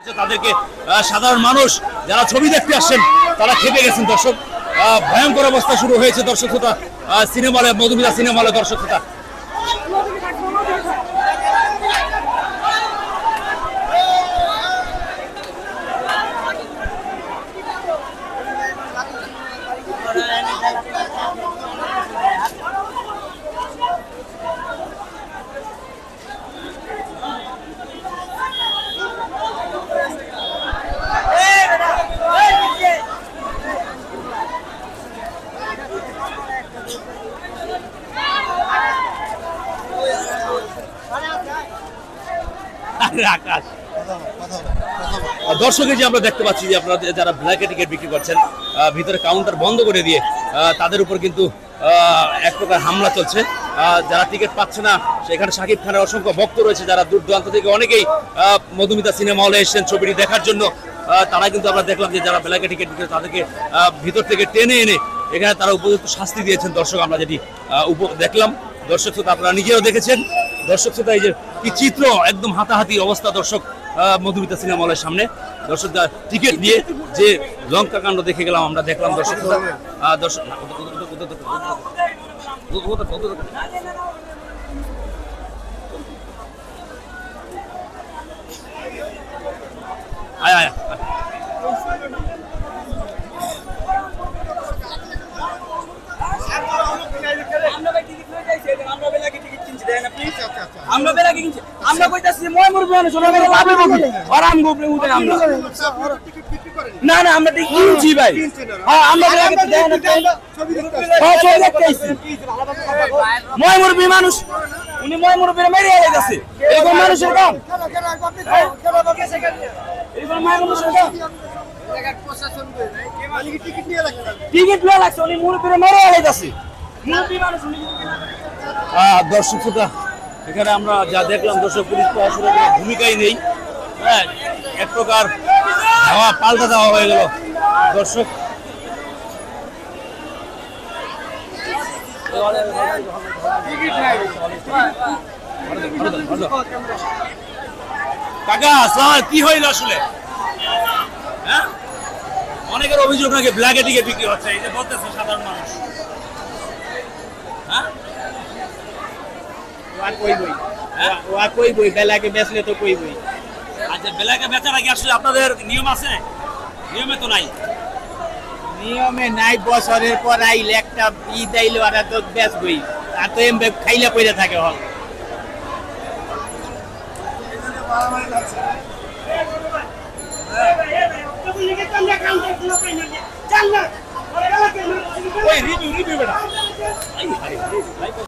তাদেরকে সাধারণ মানুষ যারা ছবি দেখতে আসছেন তারা খেপে গেছেন দর্শক। ভয়ঙ্কর অবস্থা শুরু হয়েছে দর্শক শ্রোতা সিনেমা হলে, মধুমিতা সিনেমা হলে দর্শক শ্রোতা। আকাশ দর্শকের যে আমরা দেখতে পাচ্ছি যে আপনারা যারা ব্ল্যাকে টিকিট বিক্রি করছেন ভিতরে কাউন্টার বন্ধ করে দিয়ে তাদের উপর কিন্তু এক প্রকার হামলা চলছে। যারা টিকিট পাচ্ছে না সেখানে শাকিব খানের অসংখ্য ভক্ত রয়েছে যারা দূর দূরান্ত থেকে অনেকেই মধুমিতা সিনেমা হলে এসেছেন ছবিটি দেখার জন্য। তারা কিন্তু আমরা দেখলাম যে যারা ব্ল্যাকে টিকিট বিক্রি তাদেরকে ভিতর থেকে টেনে এনে এখানে তারা উপযুক্ত শাস্তি দিয়েছেন দর্শক। আমরা যেটি দেখলাম দর্শক শ্রোতা আপনারা নিজেও দেখেছেন দর্শক শ্রোতা, এই যে কি চিত্র, একদম হাতাহাতি অবস্থা দর্শক মধুমিতা সিনেমা হলের সামনে। দর্শক টিকিট নিয়ে যে লঙ্কা কাণ্ড দেখে গেলাম আমরা দেখলাম দর্শক দর্শক আয় আয় আমরা বেলা কিনছি, আমরা কইতাছি ময়মুর বিমানে সোনা বেলা পাবে বকি আরাম গোপরে উঠে আমরা না না আমরা ঠিক কিনছি ভাই। হ্যাঁ আমরা বেলা কিনতে দেন না ছবি দেখতেছি ময়মুর বিমান উনি ময়মুর বিমানে মেরে যাচ্ছে এরকম মানুষের কাম এরকম মানুষের কাম টিকিট নিয়ে লাগছে উনি মুর বিমানে মেরে যাচ্ছে মুরবি মানুষ উনি দর্শক শ্রোতা এখানে আমরা যা দেখলাম দর্শক পুলিশ প্রশাসনের কোনো ভূমিকাই নেই। হ্যাঁ এক প্রকার হাওয়া পাল্টা দেওয়া হয়ে গেল দর্শক। কাকা স্যার কি হইল আসলে? হ্যাঁ অনেকের অভিযোগ নাকি ব্ল্যাকে টিকিট বিক্রি হচ্ছে, এই যে বলতেছে সাধারণ মানুষ। হ্যাঁ কই বই বেলাকে বেচলে তো কই বই। আচ্ছা বেলাকে বেচার আগে আসলে আপনাদের নিয়ম আছে? নিয়মে তো নাই। নিয়মে নাই, বছরের পর আইলে একটা ঈদ আইলে ওরা তো বেচবই, আর তো এমনি খাইলে পড়ে থাকে হল। ওই রিভিউ বেটা